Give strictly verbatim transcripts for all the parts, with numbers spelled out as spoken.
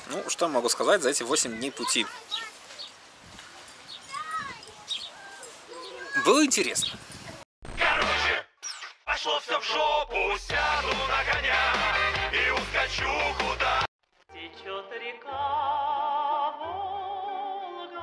Ну, что могу сказать за эти восемь дней пути? Было интересно. Короче, пошло все в жопу, сяду на коня и ускочу куда. Течет река Волга.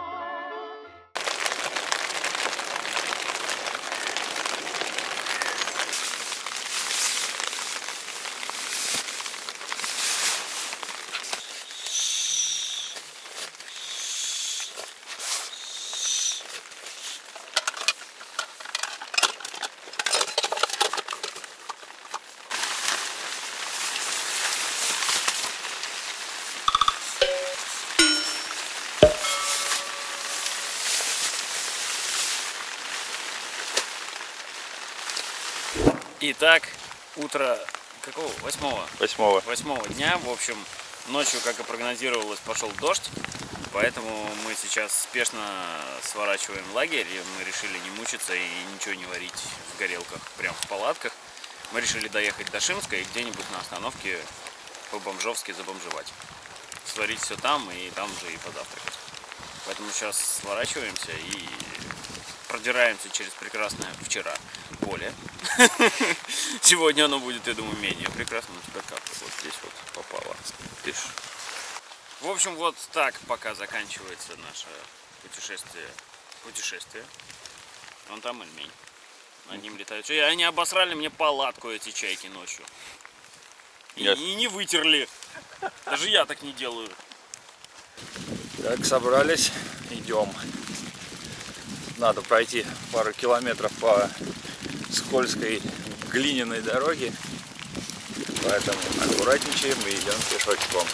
Итак, утро какого? Восьмого? Восьмого. Восьмого дня. В общем, ночью, как и прогнозировалось, пошел дождь. Поэтому мы сейчас спешно сворачиваем лагерь. И мы решили не мучиться и ничего не варить в горелках, прям в палатках. Мы решили доехать до Шимска и где-нибудь на остановке по-бомжовски забомжевать. Сварить все там и там же и позавтракать. Поэтому сейчас сворачиваемся и продираемся через прекрасное вчера поле. Сегодня оно будет, я думаю, менее прекрасно. У тебя как? Вот здесь вот попало. Видишь? В общем, вот так пока заканчивается наше путешествие. Путешествие. Вон там Ильмень. Над ним летают. И они обосрали мне палатку, эти чайки, ночью. И, и не вытерли. Даже я так не делаю. Так, собрались, идем. Надо пройти пару километров по скользкой глиняной дороге, поэтому аккуратничаем и идем пешочком.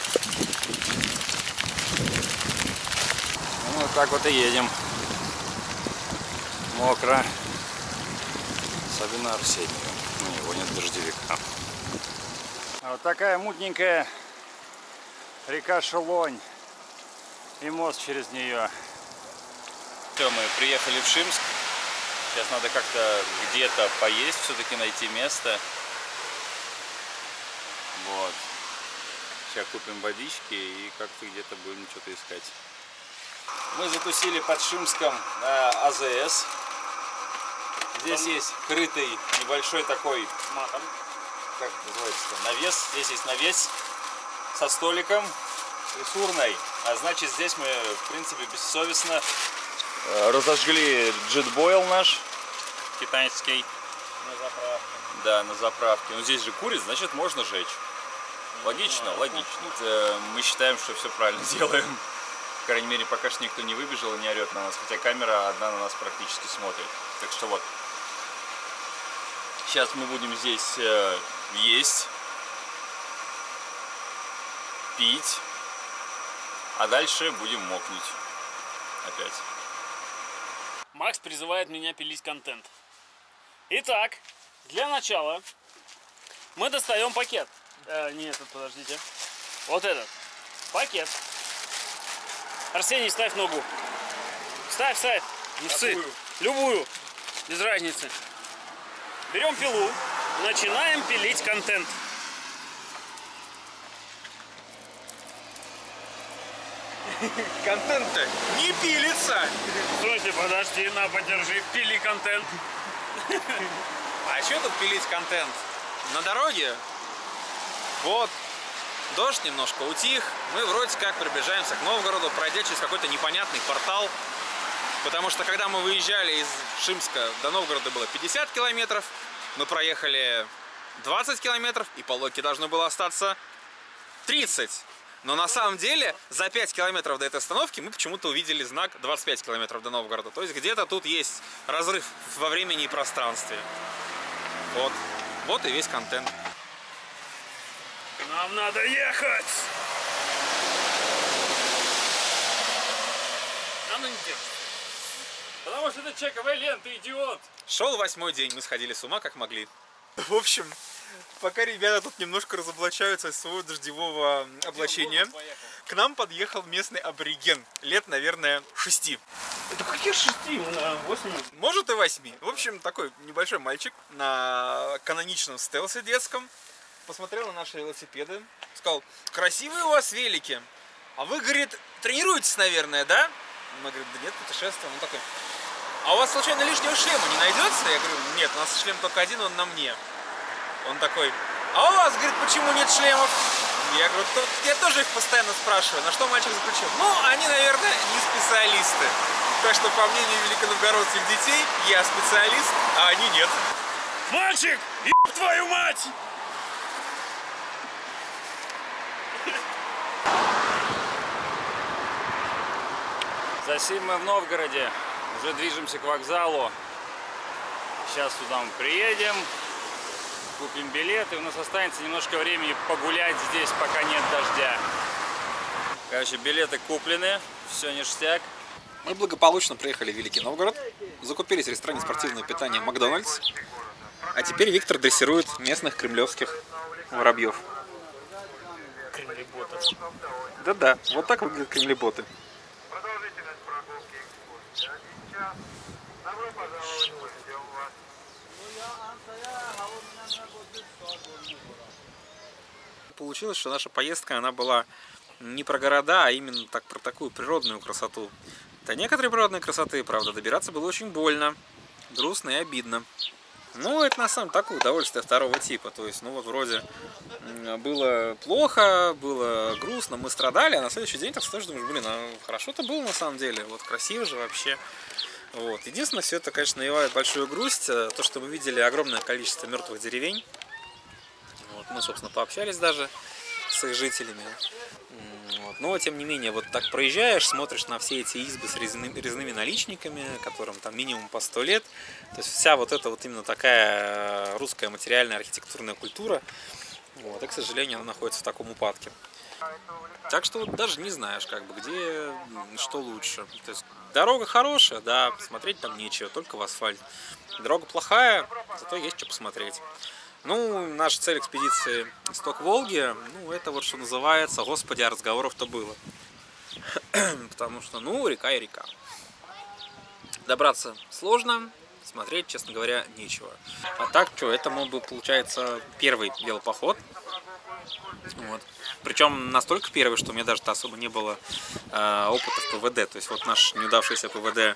Ну, вот так вот и едем. Мокро. Особенно Арсению. У него нет дождевика. А вот такая мутненькая река Шелонь и мост через нее. Все, мы приехали в Шимск. Сейчас надо как-то где-то поесть, все-таки найти место. Вот. Сейчас купим водички и как-то где-то будем что-то искать. Мы затусили под Шимском на А Зэ Эс. Здесь Там... есть крытый небольшой такой матом. Как называется? Навес. Здесь есть навес со столиком и с урной. А значит, здесь мы, в принципе, бессовестно разожгли джетбойл наш китайский. На заправке. Да, на заправке. Но здесь же курит, значит можно жечь. Логично, логично. Мы считаем, что все правильно делаем. По крайней мере, пока что никто не выбежал и не орет на нас. Хотя камера одна на нас практически смотрит. Так что вот. Сейчас мы будем здесь э, есть, пить, а дальше будем мокнуть опять. Макс призывает меня пилить контент. Итак, для начала мы достаем пакет. Э, не этот, подождите. Вот этот. Пакет. Арсений, ставь ногу. Ставь, ставь. Не ссы. Любую. Без разницы. Берем пилу. Начинаем пилить контент. Контент-то не пилится. Слушайте, подожди, на, подержи, пили контент. А что тут пилить контент? На дороге? Вот. Дождь немножко утих. Мы вроде как приближаемся к Новгороду, пройдя через какой-то непонятный портал. Потому что когда мы выезжали из Шимска до Новгорода было пятьдесят километров. Мы проехали двадцать километров, и по логике должно было остаться тридцать. Но на самом деле за пять километров до этой остановки мы почему-то увидели знак двадцать пять километров до Новгорода. То есть где-то тут есть разрыв во времени и пространстве. Вот. Вот и весь контент. Нам надо ехать! Оно не держит. Потому что это чековая лента, идиот! Шел восьмой день, мы сходили с ума как могли. В общем, пока ребята тут немножко разоблачаются из своего дождевого облачения, к нам подъехал местный абориген, лет, наверное, шести. Это какие шести? восемь? Может и восьми. В общем, такой небольшой мальчик на каноничном стелсе детском. посмотрел на наши велосипеды, сказал, красивые у вас велики. А вы, говорит, тренируетесь, наверное, да? Мы говорим, да нет, путешествуем. Он такой, а у вас случайно лишнего шлема не найдется? Я говорю, нет, у нас шлем только один, он на мне. Он такой, а у вас, говорит, почему нет шлемов? Я говорю, я тоже их постоянно спрашиваю. На что мальчик заключил? Ну, они, наверное, не специалисты. Так что, по мнению великоновгородских детей, я специалист, а они нет. Мальчик, еб твою мать! Засим мы в Новгороде, уже движемся к вокзалу. Сейчас туда мы приедем, купим билеты, у нас останется немножко времени погулять здесь, пока нет дождя. Короче, билеты куплены, все ништяк. Мы благополучно приехали в Великий Новгород, закупились в ресторане спортивного питания «Макдональдс», а теперь Виктор дрессирует местных кремлевских воробьев. Кремлеботы. Да-да, вот так выглядят кремлеботы. Продолжительность прогулки экскурсии один час. Добро пожаловать, ждем вас. Получилось, что наша поездка, она была не про города, а именно так про такую природную красоту. До некоторой природной красоты, правда, добираться было очень больно, грустно и обидно. Ну, это на самом деле такое удовольствие второго типа. То есть, ну вот вроде было плохо, было грустно, мы страдали, а на следующий день так тоже думаешь, блин, а хорошо-то было на самом деле, вот красиво же вообще. Вот. Единственное, все это, конечно, навевает большую грусть, то, что мы видели огромное количество мертвых деревень. Вот. Мы, собственно, пообщались даже с их жителями. Вот. Но, тем не менее, вот так проезжаешь, смотришь на все эти избы с резными, резными наличниками, которым там минимум по сто лет. То есть вся вот эта вот именно такая русская материальная архитектурная культура, вот, и, к сожалению, она находится в таком упадке. Так что вот даже не знаешь, как бы, где что лучше. То есть дорога хорошая, да, посмотреть там нечего, только в асфальт. Дорога плохая, зато есть что посмотреть. Ну, наша цель экспедиции «Исток Волги», ну, это вот что называется, господи, а разговоров-то было. Потому что, ну, река и река. Добраться сложно, смотреть, честно говоря, нечего. А так, что, это мог бы, получается, первый велопоход. Вот. Причем настолько первый, что у меня даже особо не было э, опыта в ПВД. То есть вот наш неудавшийся ПВД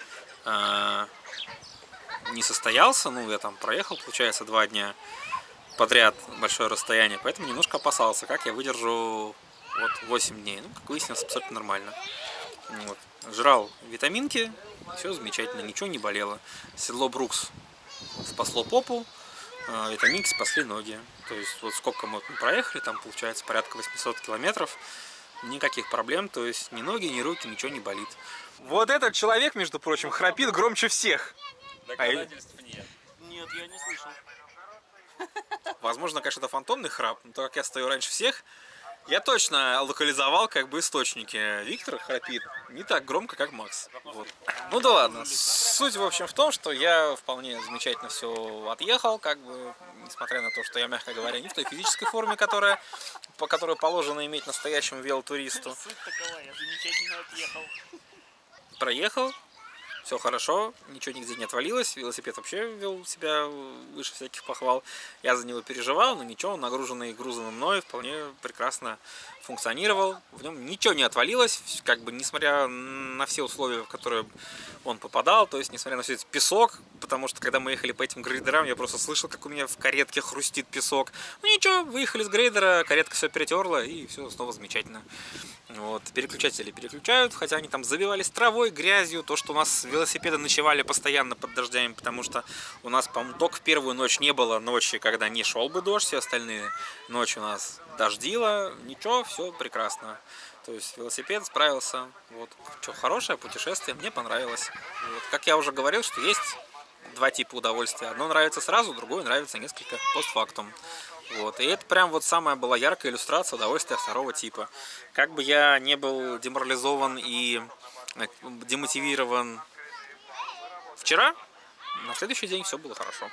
э, не состоялся. Ну, я там проехал, получается, два дня подряд большое расстояние. Поэтому немножко опасался, как я выдержу вот восемь дней. Ну, как выяснилось, абсолютно нормально. Вот. Жрал витаминки, все замечательно, ничего не болело. Седло Брукс спасло попу, э, витаминки спасли ноги. То есть вот сколько мы проехали, там получается порядка восьмисот километров, никаких проблем, то есть ни ноги, ни руки, ничего не болит. Вот этот человек, между прочим, храпит громче всех. Доказательств нет. Нет, я не слышал. Возможно, конечно, это фантомный храп, но так как я стою раньше всех, я точно локализовал как бы источники. Виктор храпит не так громко, как Макс. Вот. Ну да ладно. Суть, в общем, в том, что я вполне замечательно все отъехал, как бы, несмотря на то, что я, мягко говоря, не в той физической форме, которая, по которой положено иметь настоящему велотуристу. Суть такова, я замечательно отъехал. Проехал. Все хорошо, ничего нигде не отвалилось, велосипед вообще вел себя выше всяких похвал. Я за него переживал, но ничего, он нагруженный грузом мной вполне прекрасно функционировал. В нем ничего не отвалилось, как бы несмотря на все условия, в которые он попадал, то есть несмотря на все этот песок, потому что когда мы ехали по этим грейдерам, я просто слышал, как у меня в каретке хрустит песок. Ну ничего, выехали с грейдера, каретка все перетерла и все снова замечательно. Вот. Переключатели переключают, хотя они там забивались травой, грязью, то, что у нас велосипеды ночевали постоянно под дождями, потому что у нас, по-моему, только в первую ночь не было ночи, когда не шел бы дождь, все остальные ночи у нас дождило, ничего, все прекрасно. То есть велосипед справился. Вот. Что, хорошее путешествие, мне понравилось. Вот. Как я уже говорил, что есть два типа удовольствия. Одно нравится сразу, другое нравится несколько постфактум. Вот. И это прям вот самая была яркая иллюстрация удовольствия второго типа. Как бы я не был деморализован и демотивирован вчера, на следующий день все было хорошо.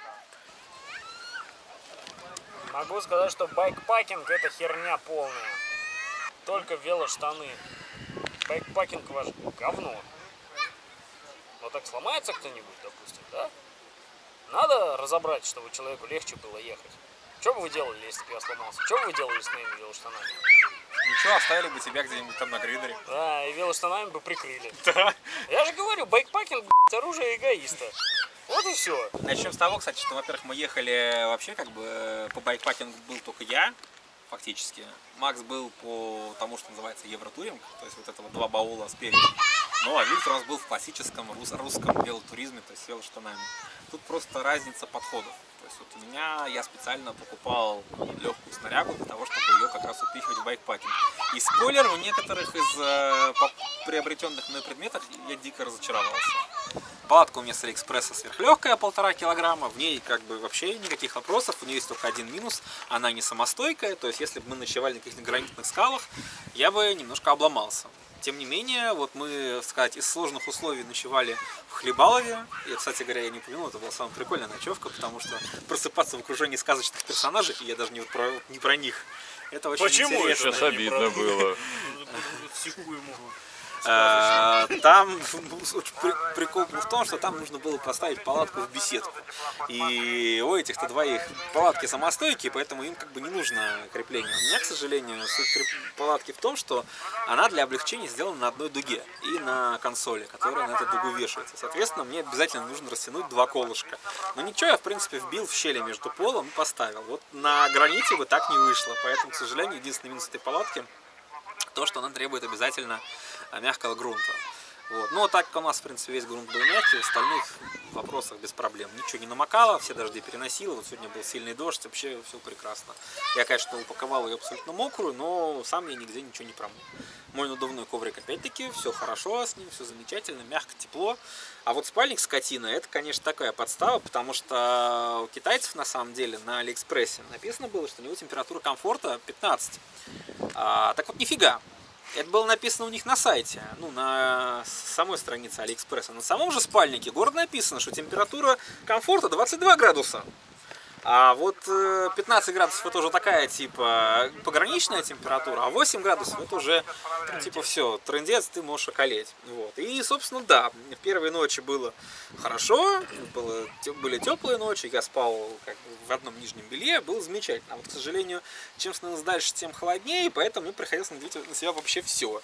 Могу сказать, что байкпакинг это херня полная. Только велоштаны. Байкпакинг ваш говно. Вот так сломается кто-нибудь, допустим, да? Надо разобрать, чтобы человеку легче было ехать. Что бы вы делали, если бы я сломался? Что бы вы делали с моими велоштанами? Ничего, оставили бы тебя где-нибудь там на грейдере. Да, и велоштанами бы прикрыли. Да. Я же говорю, байкпакинг, блядь, оружие эгоиста. Вот и все. Начнем с того, кстати, что, во-первых, мы ехали вообще как бы по байкпакингу был только я, фактически. Макс был по тому, что называется Евротуринг, то есть вот этого два баула спереди. Ну, а Виктор у нас был в классическом рус русском велотуризме, то есть с велоштанами. Тут просто разница подходов. То есть вот у меня, я специально покупал легкую снарягу для того, чтобы ее как раз упихивать в байкпакинг. И спойлер, у некоторых из э, приобретенных мной предметов я дико разочаровался. Палатка у меня с Алиэкспресса сверхлегкая, полтора килограмма, в ней как бы вообще никаких вопросов, у нее есть только один минус, она не самостойкая, то есть если бы мы ночевали на каких-то гранитных скалах, я бы немножко обломался. Тем не менее, вот мы, так сказать, из сложных условий ночевали в Хлебалове. И, кстати говоря, я не упомянул, это была самая прикольная ночевка, потому что просыпаться в окружении сказочных персонажей, и я даже не, вот про, не про них, это очень Почему? интересно. Сейчас обидно было. Там прикол был в том, что там нужно было поставить палатку в беседку. И у этих-то двоих палатки самостойкие, поэтому им как бы не нужно крепление. У меня, к сожалению, суть палатки в том, что она для облегчения сделана на одной дуге и на консоли, которая на эту дугу вешается. Соответственно, мне обязательно нужно растянуть два колышка. Но ничего, я в принципе вбил в щели между полом и поставил. Вот на граните бы так не вышло, поэтому, к сожалению, единственный минус этой палатки то, что она требует обязательно мягкого грунта. Вот. Ну, так как у нас, в принципе, весь грунт был мягкий, в остальных вопросах без проблем. Ничего не намокало, все дожди переносило. Вот сегодня был сильный дождь, вообще все прекрасно. Я, конечно, упаковал ее абсолютно мокрую, но сам я нигде ничего не промыл. Мой надувной коврик, опять-таки, все хорошо с ним, все замечательно, мягко, тепло. А вот спальник скотина, это, конечно, такая подстава, потому что у китайцев, на самом деле, на Алиэкспрессе написано было, что у него температура комфорта пятнадцать. А, так вот, нифига. Это было написано у них на сайте, ну, на самой странице Алиэкспресса. На самом же спальнике гордо написано, что температура комфорта двадцать два градуса. А вот пятнадцать градусов это уже такая, типа, пограничная температура, а восемь градусов это уже, типа, все, трындец, ты можешь околеть. Вот. И, собственно, да, в первые ночи было хорошо, было, были теплые ночи, я спал как бы в одном нижнем белье, было замечательно. А вот, к сожалению, чем становилось дальше, тем холоднее, поэтому мне приходилось надеть на себя вообще все.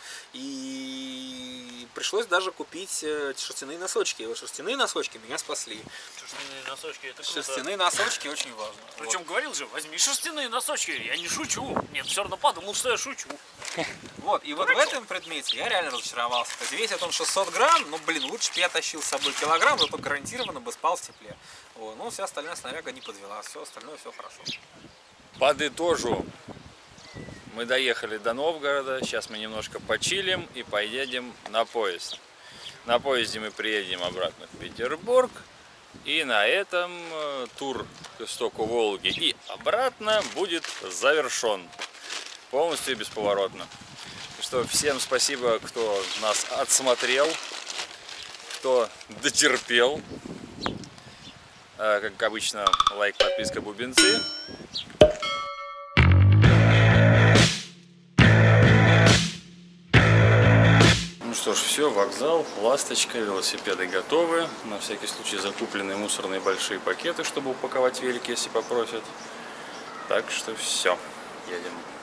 И пришлось даже купить шерстяные носочки. И вот шерстяные носочки меня спасли. Шерстяные носочки, это круто. Шерстяные носочки очень важно. Причем вот. Говорил же, возьми шерстяные носочки. Я не шучу. Нет, все равно подумал, что я шучу. Вот, и вот в этом предмете я реально разочаровался. То есть весит он шестьсот грамм, ну блин, лучше бы я тащил с собой килограмм, зато гарантированно бы спал в тепле. Вот. Ну, вся остальная снаряга не подвела, все остальное все хорошо. Подытожу. Мы доехали до Новгорода, сейчас мы немножко почилим и поедем на поезд. На поезде мы приедем обратно в Петербург. И на этом тур к истоку Волги и обратно будет завершен. Полностью и бесповоротно. Что, всем спасибо, кто нас отсмотрел, кто дотерпел. Как обычно, лайк, подписка, бубенцы. Ну что ж, все, вокзал, ласточка, велосипеды готовы. На всякий случай закуплены мусорные большие пакеты, чтобы упаковать велики, если попросят. Так что все, едем.